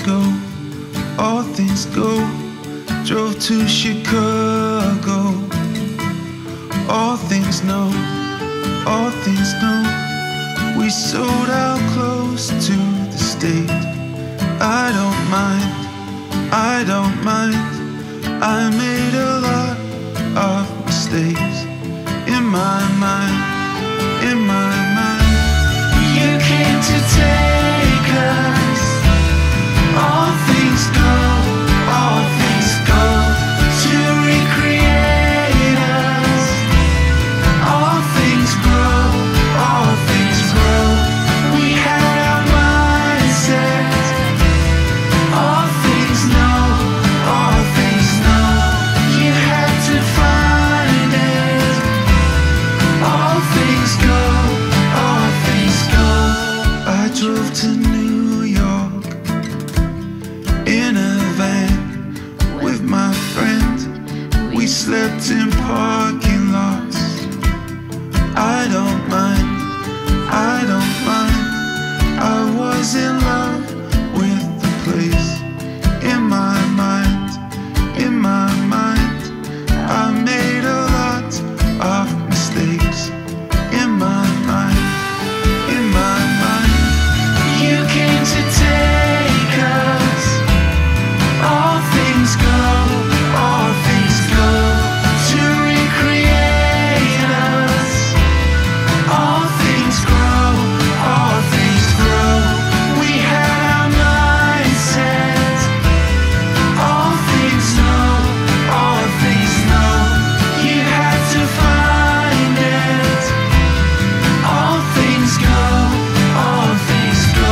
go, all things go. Drove to Chicago. All things know, all things know. We sold out close to the state. I don't mind, I don't mind. I made a lot of mistakes in my mind, in my mind. You came to take us. All things go, all things go to recreate us. All things grow, all things grow. We had our mindset. All things know, all things know. You had to find it. All things go, all things go. I drove to New York in a van with my friend. We slept in parking lots. I don't mind, I don't mind. I was in love with the place. In my mind, in my mind. I made a lot of mistakes. In my mind, in my mind. You came to take us. All things go, all things go to recreate us. All things grow, all things grow. We had our mindset. All things know, all things know. You had to find it. All things go, all things go.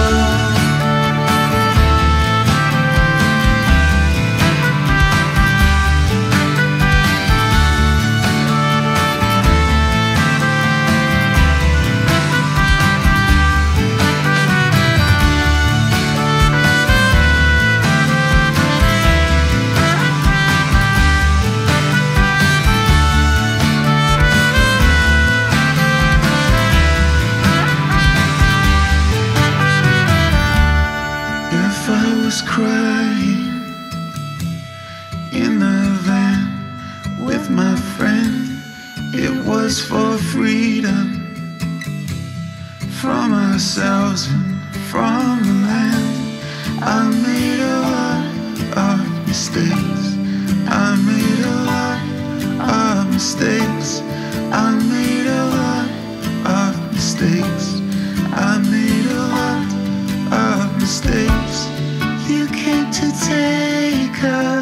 If I was crying in the van with my friend, it was for freedom from ourselves and from the land. I made a lot of mistakes. I made a lot of mistakes. I made a lot of mistakes. I made a lot of mistakes. You came to take us.